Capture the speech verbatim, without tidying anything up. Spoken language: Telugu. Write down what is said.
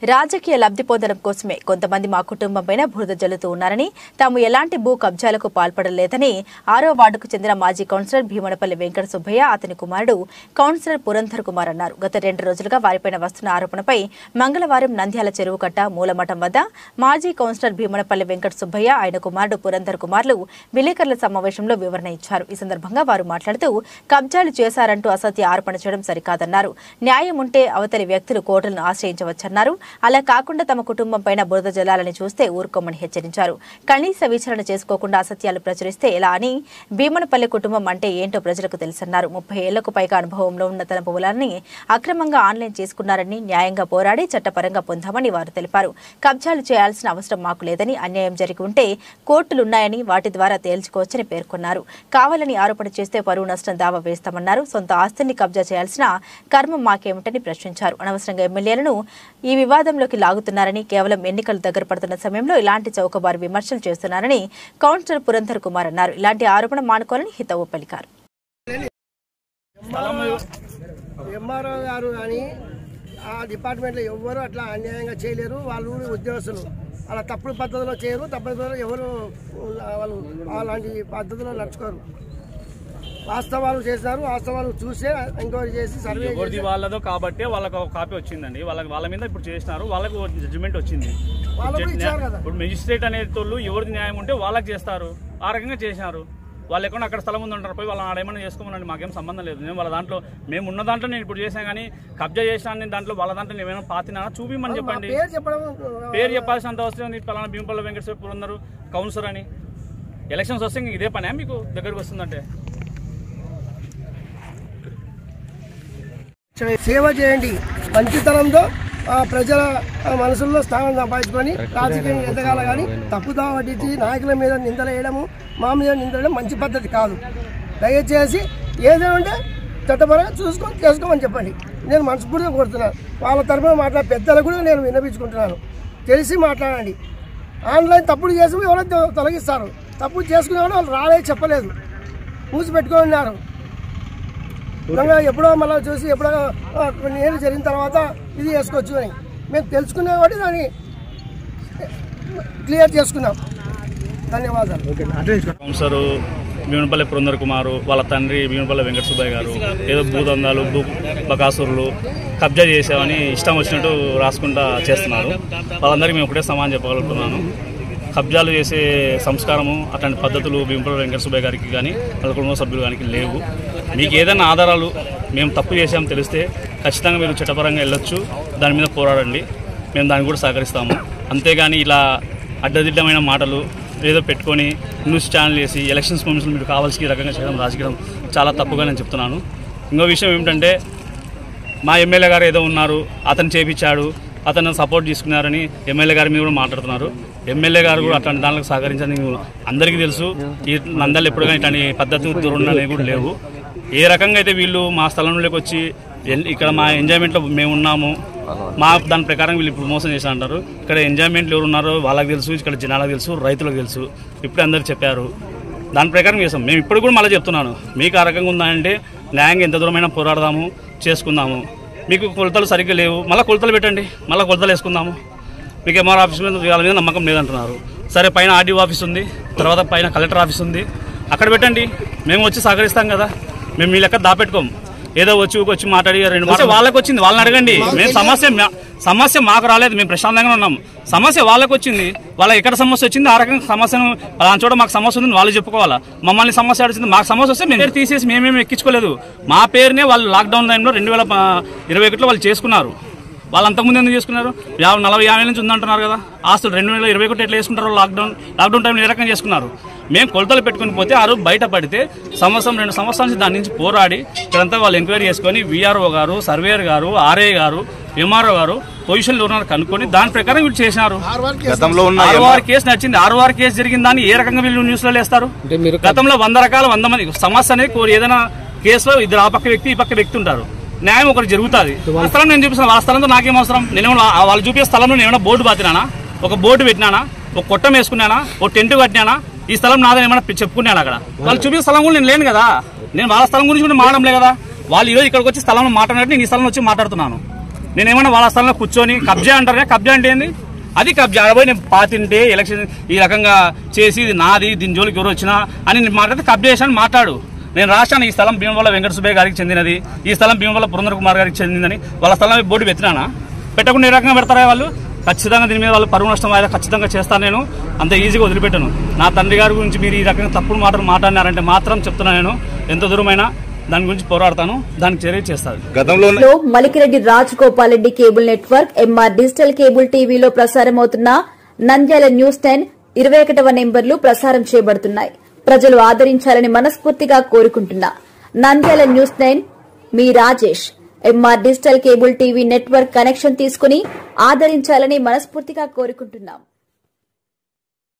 రాజకీయ లబ్ధి పొందడం కోసమే కొంతమంది మా కుటుంబంపైన బురద జల్లుతూ ఉన్నారని, తాము ఎలాంటి భూ కబ్జాలకు పాల్పడలేదని ఆరో వార్డుకు చెందిన మాజీ కౌన్సిలర్ భీమనపల్లి వెంకట సుబ్బయ్య, అతని కుమారుడు కౌన్సిలర్ పురంధర్ కుమార్ అన్నారు. గత రెండు రోజులుగా వారిపైన వస్తున్న ఆరోపణపై మంగళవారం నంద్యాల చెరువు కట్ట మూలమఠం వద్ద మాజీ కౌన్సిలర్ భీమనపల్లి వెంకట సుబ్బయ్య, ఆయన కుమారుడు పురంధర్ కుమార్లు విలేకరుల సమావేశంలో వివరణ ఇచ్చారు. ఈ సందర్భంగా వారు మాట్లాడుతూ కబ్జాలు చేశారంటూ అసత్య ఆరోపణ చేయడం సరికాదన్నారు. న్యాయం ఉంటే అవతలి వ్యక్తులు కోర్టులను ఆశ్రయించవచ్చన్నారు. అలా కాకుండా తమ కుటుంబం పైన బురద జల్లాలని చూస్తే ఊరుకోమని హెచ్చరించారు. కనీస విచారణ చేసుకోకుండా అసత్యాలు ప్రచురిస్తే ఎలా అని భీమనపల్లి కుటుంబం అంటే ఏంటో ప్రజలకు తెలుసన్నారు. ముప్పై ఏళ్లకు పైగా అనుభవంలో ఉన్న తన పొలాన్ని అక్రమంగా ఆన్లైన్ చేసుకున్నారని, న్యాయంగా పోరాడి చట్టపరంగా పొందామని వారు తెలిపారు. కబ్జాలు చేయాల్సిన అవసరం మాకు లేదని, అన్యాయం జరిగి ఉంటే కోర్టులున్నాయని వాటి ద్వారా తేల్చుకోవచ్చని పేర్కొన్నారు. కావాలని ఆరోపణ చేస్తే పరువు నష్టం దావా వేస్తామన్నారు. సొంత ఆస్తుల్ని కబ్జా చేయాల్సిన కర్మం మాకేమిటని ప్రశ్నించారు. అనవసరంగా ఎమ్మెల్యేలను ఈ వివాదంలోకి లాగుతున్నారని, కేవలం ఎన్నికలు దగ్గర పడుతున్న సమయంలో ఇలాంటి చౌకబారు విమర్శలు చేస్తున్నారని కౌన్సిలర్ పురంధర్ కుమార్ అన్నారు. ఇలాంటి ఆరోపణ మానుకోవాలని హితవు పలికారు. ఎంఆర్ఓ గారు కానీ ఆ డిపార్ట్మెంట్లో ఎవరు అట్లా అన్యాయంగా చేయలేరు. వాళ్ళు ఉద్యోగస్తులు అలా తప్పుడు పద్ధతిలో చేయరు. తప్పుడు ఎవరు వాళ్ళు అలాంటి పద్ధతిలో నడుచుకోరు. వాస్తవాలు చేశారు. వాస్తవాలు చూసే ఎంక్వైరీ చేసి సర్వే ఎవరిది వాళ్ళదో కాబట్టి వాళ్ళకి ఒక కాపీ వచ్చిందండి. వాళ్ళకి వాళ్ళ మీద ఇప్పుడు చేసినారు. వాళ్ళకు జడ్జిమెంట్ వచ్చింది. ఇప్పుడు మెజిస్ట్రేట్ అనే తోళ్ళు ఎవరిది న్యాయం ఉంటే వాళ్ళకి చేస్తారు. ఆ రకంగా చేసినారు. వాళ్ళు ఎక్కడ అక్కడ స్థలం ఉంది ఉంటారు. పోయి వాళ్ళని ఆడేమన్నా చేసుకోమనండి, మాకేం సంబంధం లేదు. నేను వాళ్ళ దాంట్లో మేము ఉన్న దాంట్లో నేను ఇప్పుడు చేసాను కానీ కబ్జా చేసినా నేను దాంట్లో వాళ్ళ దాంట్లో నేను ఏమైనా పాతినా చూపిమని చెప్పండి. పేరు చెప్పాల్సినంత అవసరం ఉంది. పలానా భీమపల్లి వెంకటేశ్వర పురంధర్ కౌన్సిలర్ అని. ఎలక్షన్స్ వస్తే ఇదే పనే మీకు దగ్గరకు వస్తుందంటే. సేవ చేయండి. మంచితనంతో ప్రజల మనసుల్లో స్థానం సంపాదించుకొని రాజకీయం ఎదగాల. కానీ తప్పుదా పట్టించి నాయకుల మీద నిందలేయడము, మా మీద నిందలేయడం మంచి పద్ధతి కాదు. దయచేసి ఏదైనా ఉంటే చట్టపరంగా చూసుకొని చేసుకోమని చెప్పండి. నేను మనస్ఫూర్తిగా కోరుతున్నాను. వాళ్ళ తరఫున మాట్లాడే పెద్దలకు కూడా నేను విన్నపించుకుంటున్నాను. తెలిసి మాట్లాడండి. ఆన్లైన్ తప్పుడు చేసి ఎవరో తొలగిస్తారు. తప్పుడు చేసుకునే వాళ్ళు రాలేదు, చెప్పలేదు, మూసి పెట్టుకొని ఉన్నారు. ఎప్పుడో మళ్ళీ చూసి ఎప్పుడో కొన్ని ఏళ్ళు జరిగిన తర్వాత ఇది చేసుకోవచ్చు అని మేము తెలుసుకునే వాటి దాన్ని క్లియర్ చేసుకున్నాం. ధన్యవాదాలు. కౌన్సిలర్ భీమనపల్లి పురంధర్ కుమారు, వాళ్ళ తండ్రి భీమనపల్లి వెంకట సుబ్బయ్య గారు ఏదో భూదందాలు, భూ బకాసురులు కబ్జా చేసామని ఇష్టం వచ్చినట్టు రాసుకుంటా చేస్తున్నారు. వాళ్ళందరికీ మేము ఒకటే సమానం చెప్పగలుగుతున్నాను. కబ్జాలు చేసే సంస్కారము అట్లాంటి పద్ధతులు భీమపల్లి వెంకట సుబ్బయ్య గారికి కానీ వాళ్ళ కుటుంబ సభ్యులు కానీ లేవు. మీకు ఏదైనా ఆధారాలు మేము తప్పు చేసామని తెలిస్తే ఖచ్చితంగా మీరు చట్టపరంగా వెళ్ళొచ్చు. దాని మీద పోరాడండి. మేము దానికి కూడా సహకరిస్తాము. అంతేగాని ఇలా అడ్డదిడ్డమైన మాటలు ఏదో పెట్టుకొని న్యూస్ ఛానల్ చేసి ఎలక్షన్స్ కమిషన్ మీరు కావాల్సిన రకంగా చేయడం రాజకీయం చాలా తప్పుగా నేను చెప్తున్నాను. ఇంకో విషయం ఏమిటంటే, మా ఎమ్మెల్యే గారు ఏదో ఉన్నారు, అతను చేపించాడు, అతను సపోర్ట్ తీసుకున్నారని ఎమ్మెల్యే గారి మీద కూడా మాట్లాడుతున్నారు. ఎమ్మెల్యే గారు కూడా అట్లాంటి దానికి సహకరించని అందరికీ తెలుసు. ఈ నందాలు ఎప్పుడు కానీ ఇట్లాంటి పద్ధతులు దూరం కూడా లేవు. ఏ రకంగా అయితే వీళ్ళు మా స్థలంలోకి వచ్చి ఇక్కడ మా ఎంజాయ్మెంట్లో మేము ఉన్నాము, మా దాని ప్రకారం వీళ్ళు ఇప్పుడు మోసం చేసి అంటారు. ఇక్కడ ఎంజాయ్మెంట్లు ఎవరు ఉన్నారో వాళ్ళకి తెలుసు, ఇక్కడ జనాలకు తెలుసు, రైతులకు తెలుసు. ఇప్పుడే అందరు చెప్పారు. దాని ప్రకారం చేస్తాం. మేము ఇప్పుడు కూడా మళ్ళీ చెప్తున్నాను, మీకు ఆ రకంగా ఉందంటే న్యాయంగా ఎంత దూరమైనా పోరాడదాము, చేసుకుందాము. మీకు కొలతలు సరిగ్గా లేవు, మళ్ళీ కొలతలు పెట్టండి, మళ్ళీ కొలతలు వేసుకుందాము. మీకు ఎంఆర్ ఆఫీస్ మీద వాళ్ళ మీద నమ్మకం లేదంటున్నారు. సరే, పైన ఆర్డీఓ ఆఫీస్ ఉంది, తర్వాత పైన కలెక్టర్ ఆఫీస్ ఉంది, అక్కడ పెట్టండి. మేము వచ్చి సహకరిస్తాం కదా. మేము మీ లెక్క దాపెట్టుకోము. ఏదో వచ్చి వచ్చి మాట్లాడి రెండు మాటలు వాళ్ళకి వచ్చింది, వాళ్ళని అడగండి. మేము సమస్య సమస్య మాకు రాలేదు, మేము ప్రశాంతంగా ఉన్నాము. సమస్య వాళ్ళకి వచ్చింది, వాళ్ళకి ఎక్కడ సమస్య వచ్చింది ఆ రకంగా సమస్యను దాని చోట మాకు సమస్య ఉంది వాళ్ళు చెప్పుకోవాలా. మమ్మల్ని సమస్య అడిచింది, మాకు సమస్య వస్తే మేము తీసేసి మేమేమి ఎక్కించుకోలేదు. మా పేరునే వాళ్ళు లాక్డౌన్ టైంలో రెండు వేల ఇరవై ఒకటిలో వాళ్ళు చేసుకున్నారు. వాళ్ళు అంతకుముందు ఎందుకు చేసుకున్నారు? యాభై నలభై యాభై నుంచి ఉందంటున్నారు కదా. ఆస్తులు రెండు వేల ఇరవై ఒకటి ఎట్లా చేసుకుంటారు? లాక్డౌన్ లాక్డౌన్ టైంలో ఏ రకంగా చేసుకున్నారు? మేము కొలతలు పెట్టుకుని పోతే ఆ రోజు బయట పడితే సంవత్సరం రెండు సంవత్సరాల నుంచి దాని నుంచి పోరాడి ఇక్కడంతా వాళ్ళు ఎంక్వైరీ చేసుకొని విఆర్ఓ గారు, సర్వేయర్ గారు, ఆర్ఏ గారు, ఎంఆర్ఓ గారు పొజిషన్లో ఉన్నారు కనుక్కొని దాని ప్రకారం వీళ్ళు చేసినారు. ఆర్ఓఆర్ కేసు నచ్చింది. ఆర్ఓఆర్ కేసు జరిగిన దాన్ని ఏ రకంగా వీళ్ళు న్యూస్ లో వేస్తారు? గతంలో వంద రకాల వంద మంది సమస్య అనేది ఏదైనా కేసులో ఇద్దరు ఆ పక్క వ్యక్తి ఈ పక్క వ్యక్తి ఉంటారు. న్యాయం ఒకటి జరుగుతుంది. ఆ స్థలం నేను చూపిస్తాను, వాళ్ళ స్థలంతో నాకేం అవసరం? నేను వాళ్ళు చూపించే స్థలంలో నేను ఏమైనా బోర్డు బాతినానా, ఒక బోర్డు పెట్టినానా, ఒక కొట్టం వేసుకున్నానా, ఒక టెంట్ కట్టినానా, ఈ స్థలం నాదని ఏమైనా చెప్పుకున్నాను? అక్కడ వాళ్ళు చూపించే స్థలం కూడా నేను లేను కదా. నేను వాళ్ళ స్థలం గురించి కూడా మాట్లాడలే కదా. వాళ్ళు ఈరోజు ఇక్కడికి వచ్చి స్థలంలో మాట్లాడినట్టు నేను ఈ స్థలంలో వచ్చి మాట్లాడుతున్నాను. నేనేమన్నా వాళ్ళ స్థలంలో కూర్చొని కబ్జా అంటారా? కబ్జా అంటే ఏంది? అది కబ్జా. అడబోయి నేను పాతింటే ఎలక్షన్ ఈ రకంగా చేసి ఇది నాది, దీని జోలికి ఎవరు వచ్చినా అని నేను మాట్లాడితే కబ్జా చేశాను మాట్లాడు. నేను రాష్ట్రాన్ని ఈ స్థలం భీమవల్ల వెంకట సుబ్బయ్య గారికి చెందినది, ఈ స్థలం భీమవల్ల పురంధర్ కుమార్ గారికి చెందిందని వాళ్ళ స్థలం బోర్డు పెట్టినానా? పెట్టకుండా ఏ రకంగా పెడతారా వాళ్ళు? ఖచ్చితంగా దీని మీద వాళ్ళు పరువు నష్టం అయితే ఖచ్చితంగా చేస్తాను. నేను అంత ఈజీగా వదిలిపెట్టాను. నా తండ్రి గారి గురించి మీరు ఈ రకంగా తప్పుడు మాటలు మాట్లాడినారంటే మాత్రం చెప్తున్నాను, నేను ఎంత దూరమైనా దాని గురించి పోరాడతాను, దానికి చర్య చేస్తాను. గతంలో Malikireddy Rajagopal Reddy cable network, MR digital cable టీవీలో ప్రసారమవుతున్న నంద్యాల న్యూస్ టెన్ ఇరవై ఒకటవ నెంబర్లు ప్రసారం చేయబడుతున్నాయి. ప్రజలు ఆదరించాలని మనస్ఫూర్తిగా కోరుకుంటున్నా. నంద్యాల న్యూస్ టెన్ మీ Rajesh. MR digital cable TV network connection తీసుకుని ఆదరించాలని మనస్ఫూర్తిగా కోరుకుంటున్నాం.